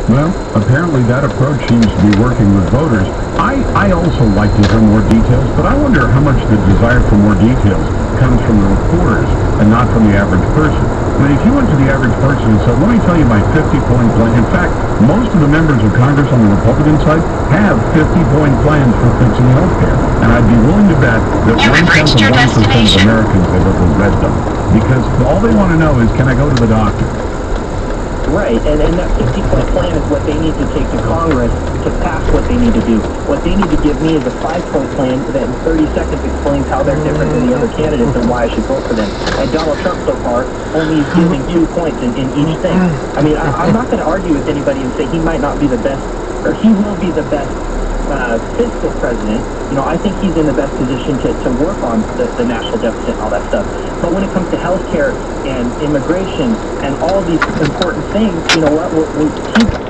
Well, apparently that approach seems to be working with voters. I also like to hear more details, but I wonder how much the desire for more details comes from the reporters and not from the average person. I mean, if you went to the average person and said, let me tell you my 50-point plan. In fact, most of the members of Congress on the Republican side have 50-point plans for fixing health care. And I'd be willing to bet that 1/10 of 1% of Americans have ever read them. Because all they want to know is, can I go to the doctor? Right, and that 50-point plan is what they need to take to Congress to pass what they need to do. What they need to give me is a 5-point plan that in 30 seconds explains how they're different than the other candidates and why I should vote for them. And Donald Trump so far only is giving 2 points in each thing. I mean, I'm not going to argue with anybody and say he might not be the best, or he will be the best fiscal president. You know, I think he's in the best position to work on the national deficit and all that stuff. But when it comes to health care and immigration and all these important things, you know what, he's